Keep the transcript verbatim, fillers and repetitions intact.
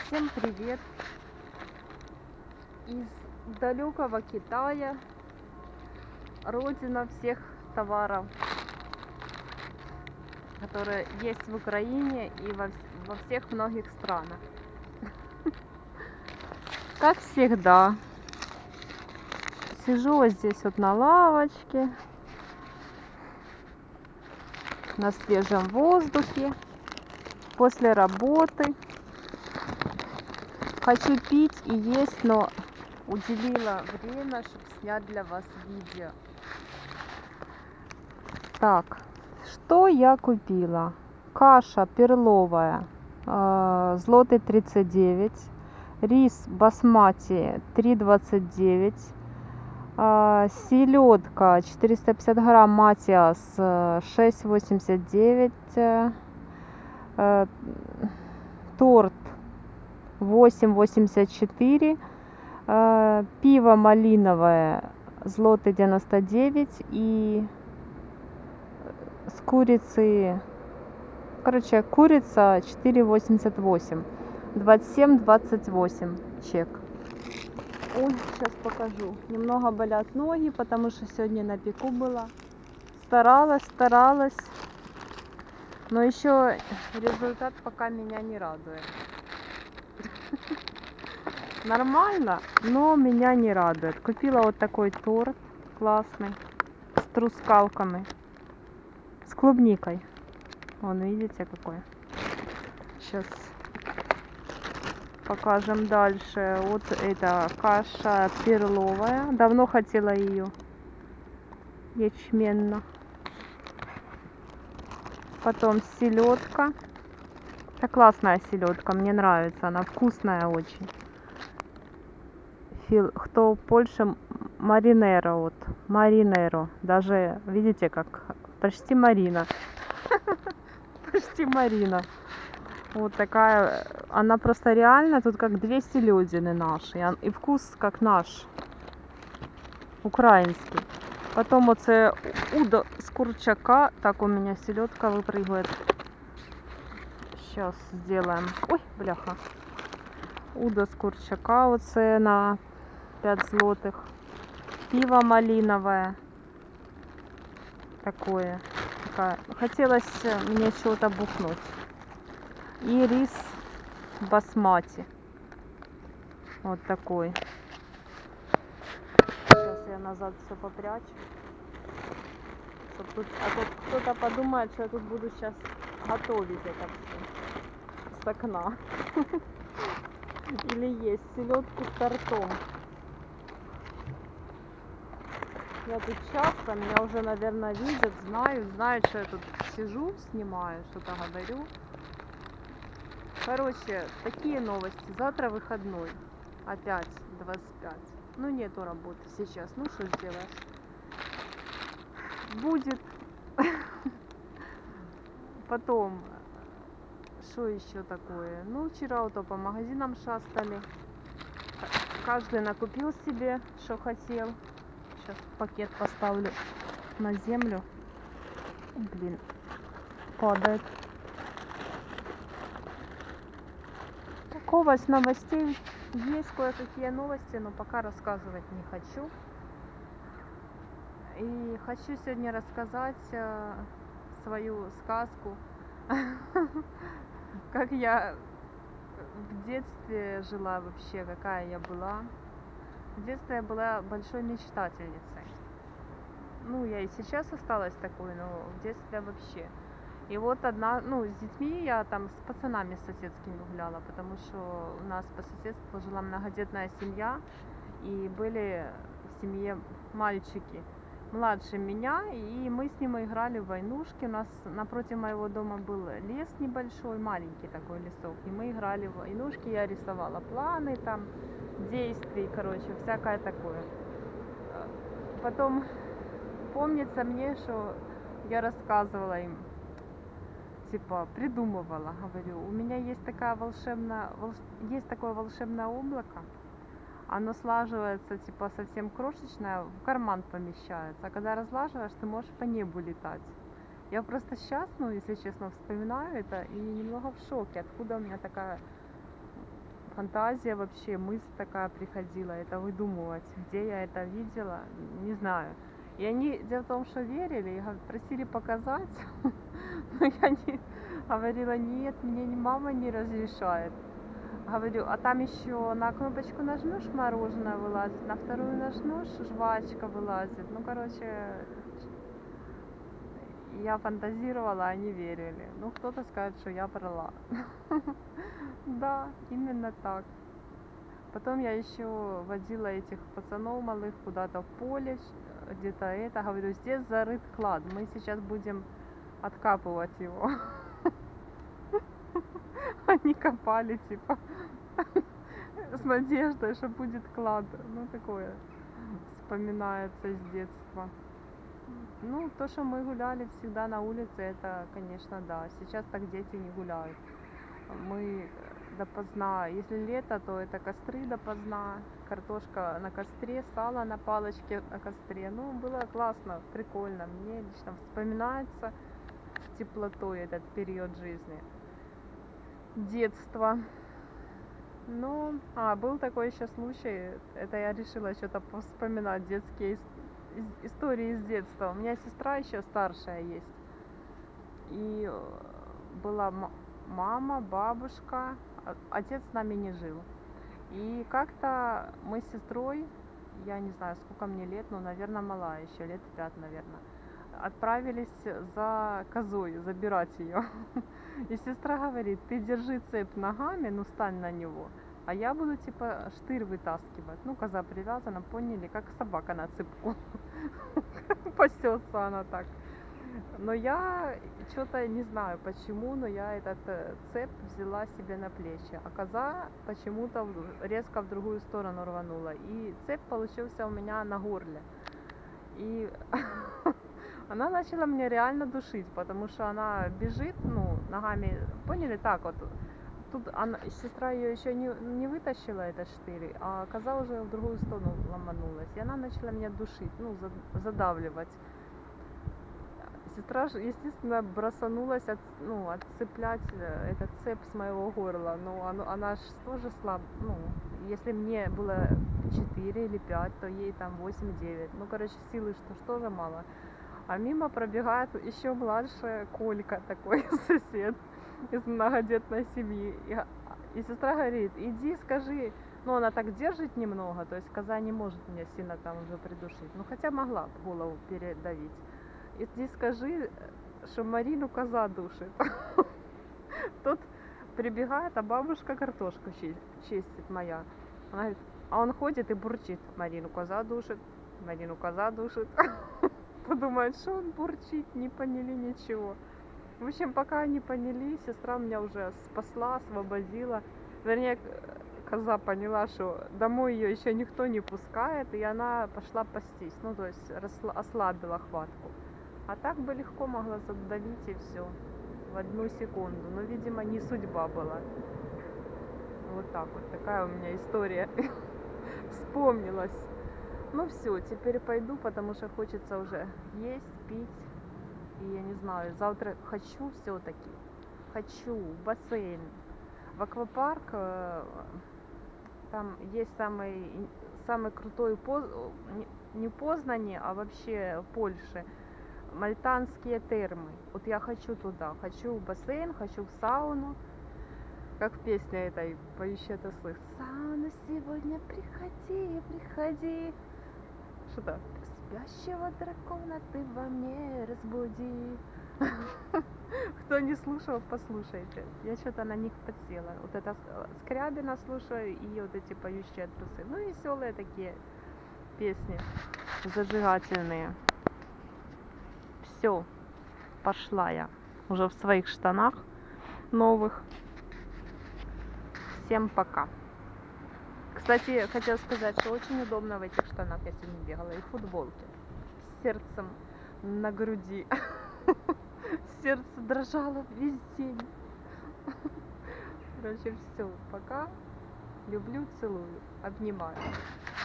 Всем привет из далекого Китая, родина всех товаров, которые есть в Украине и во, во всех многих странах. Как всегда, сижу вот здесь вот на лавочке, на свежем воздухе, после работы. Хочу пить и есть, но уделила время, чтобы снять для вас видео. Так, что я купила? Каша перловая, э, злотый тридцать девять, рис басмати три двадцать девять, э, селедка четыреста пятьдесят грамм матиас шесть восемьдесят девять, э, э, торт восемь восемьдесят четыре, э, пиво малиновое злотый девяносто девять и с курицы, короче, курица четыре восемьдесят восемь, двадцать семь двадцать восемь чек. Ой, сейчас покажу. Немного болят ноги, потому что сегодня на пику была. Старалась, старалась, но еще результат пока меня не радует. Нормально, но меня не радует. Купила вот такой торт классный с трускалками, с клубникой. Вон, видите, какой. Сейчас покажем дальше. Вот это каша перловая. Давно хотела ее. Ячменно. Потом селедка. Это классная селедка, мне нравится. Она вкусная очень. Фил, кто в Польше, маринеро, вот, маринеро. Даже, видите, как почти Марина. Почти Марина. Вот такая, она просто реально, тут как две селедины наши. И вкус как наш, украинский. Потом вот це удо с курчака. Так, у меня селедка выпрыгивает. Сейчас сделаем. Ой, бляха. Удо с курчака вот це на пять злотых. Пиво малиновое. Такое. Такая. Хотелось мне чего-то бухнуть. И рис басмати. Вот такой. Сейчас я назад все попрячу. Чтоб тут, а то кто-то подумает, что я тут буду сейчас готовить это все с окна. Или есть селедку с тортом. Я тут часто, меня уже, наверное, видят, знают, знают, что я тут сижу, снимаю, что-то говорю. Короче, такие новости. Завтра выходной. Опять двадцать пять. Ну, нету работы сейчас. Ну, что сделаешь? Будет. Потом, что еще такое? Ну, вчера вот по магазинам шастали. Каждый накупил себе, что хотел. Сейчас пакет поставлю на землю. Блин, падает. Такого с новостей есть кое-какие новости, но пока рассказывать не хочу. И хочу сегодня рассказать э, свою сказку, как я в детстве жила вообще, какая я была. В детстве я была большой мечтательницей. Ну, я и сейчас осталась такой, но в детстве вообще. И вот одна, ну, с детьми я там с пацанами соседскими гуляла, потому что у нас по соседству жила многодетная семья, и были в семье мальчики младше меня, и мы с ним играли в войнушки. У нас напротив моего дома был лес небольшой, маленький такой лесок, и мы играли в войнушки, я рисовала планы там, действий, короче, всякое такое. Потом помнится мне, что я рассказывала им, типа, придумывала, говорю, у меня есть такая волшебная, волш... есть такое волшебное облако, оно слаживается, типа, совсем крошечное, в карман помещается, а когда разлаживаешь, ты можешь по небу летать. Я просто сейчас, ну, если честно, вспоминаю это и немного в шоке, откуда у меня такая фантазия вообще, мысль такая приходила, это выдумывать, где я это видела, не знаю. И они, дело в том, что верили, и гов- просили показать, но я не говорила, нет, мне ни мама не разрешает. Говорю, а там еще на кнопочку нажмешь, мороженое вылазит, на вторую нажмешь, жвачка вылазит. Ну, короче, я фантазировала, а они верили. Ну, кто-то скажет, что я врала. Да, именно так. Потом я еще водила этих пацанов малых куда-то в поле, ш- где-то это, говорю, здесь зарыт клад, мы сейчас будем откапывать его. Они копали, типа, с надеждой, что будет клад. Ну, такое вспоминается с детства. Ну, то, что мы гуляли всегда на улице, это, конечно, да. Сейчас так дети не гуляют. Мы допоздна, если лето, то это костры допоздна, картошка на костре, сало на палочке на костре. Ну, было классно, прикольно. Мне лично вспоминается с теплотой этот период жизни. Детство. Ну, а, был такой еще случай, это я решила что-то вспоминать детские ис- ис- истории из детства. У меня сестра еще старшая есть. И э, была ма- мама, бабушка, а- отец с нами не жил. И как-то мы с сестрой, я не знаю, сколько мне лет, ну, наверное, мала еще, лет пять, наверное, отправились за козой, забирать ее. И сестра говорит, ты держи цепь ногами, ну, стань на него, а я буду, типа, штырь вытаскивать. Ну, коза привязана, поняли, как собака на цепку. Пасется она так. Но я что-то не знаю почему, но я этот э, цепь взяла себе на плечи, а коза почему-то в- резко в другую сторону рванула. И цепь получился у меня на горле. И она начала меня реально душить, потому что она бежит, ну, ногами, поняли, так вот. Тут она, сестра ее еще не, не вытащила этот штырь, а коза уже в другую сторону ломанулась. И она начала меня душить, ну, за- задавливать. Сестра, ж, естественно, бросанулась от, ну, отцеплять э, этот цепь с моего горла. Ну, оно, она ж тоже слаб, ну, если мне было четыре или пять, то ей там восемь-девять. Ну, короче, силы что ж тоже мало. А мимо пробегает еще младшая Колька, такой сосед из многодетной семьи. И, га- и сестра говорит, иди скажи, ну она так держит немного, то есть коза не может меня сильно там уже придушить. Ну хотя могла б голову передавить. Иди скажи, что Марину коза душит. Тот прибегает, а бабушка картошку чи- чистит моя. Она говорит, а он ходит и бурчит, Марину коза душит, Марину коза душит. Подумает, что он бурчит, не поняли ничего. В общем, пока они поняли, сестра меня уже спасла, освободила. Вернее, к- коза поняла, что домой ее еще никто не пускает, и она пошла пастись. Ну, то есть расла- ослабила хватку. А так бы легко могла задавить и все. В одну секунду. Но, видимо, не судьба была. Вот так вот. Такая у меня история вспомнилась. Ну все, теперь пойду, потому что хочется уже есть, пить. И я не знаю, завтра хочу все-таки, хочу в бассейн, в аквапарк. э, Там есть самый, ин- самый крутой, поз- не не в Познани, а вообще в Польше, мальтанские термы. Вот я хочу туда, хочу в бассейн, хочу в сауну. Как в песне этой поющей это слышь. Сауна сегодня приходи, приходи. Что-то спящего дракона ты во мне разбуди. Кто не слушал, послушайте. Я что-то на них подсела. Вот это с- Скрябина слушаю и вот эти поющие трусы. Ну, веселые такие песни, зажигательные. Все, пошла я. Уже в своих штанах новых. Всем пока. Кстати, хотела сказать, что очень удобно в этих штанах я сегодня бегала и в футболке. С сердцем на груди. Сердце дрожало весь день. Короче, все, пока. Люблю, целую, обнимаю.